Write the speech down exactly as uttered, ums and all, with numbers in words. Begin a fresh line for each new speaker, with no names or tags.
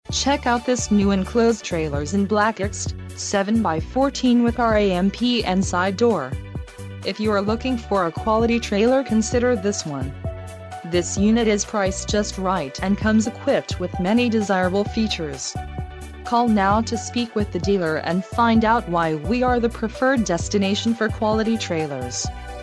Check out this new enclosed trailers in black X, seven by fourteen with ramp and side door. If you are looking for a quality trailer, consider this one. This unit is priced just right and comes equipped with many desirable features. Call now to speak with the dealer and find out why we are the preferred destination for quality trailers.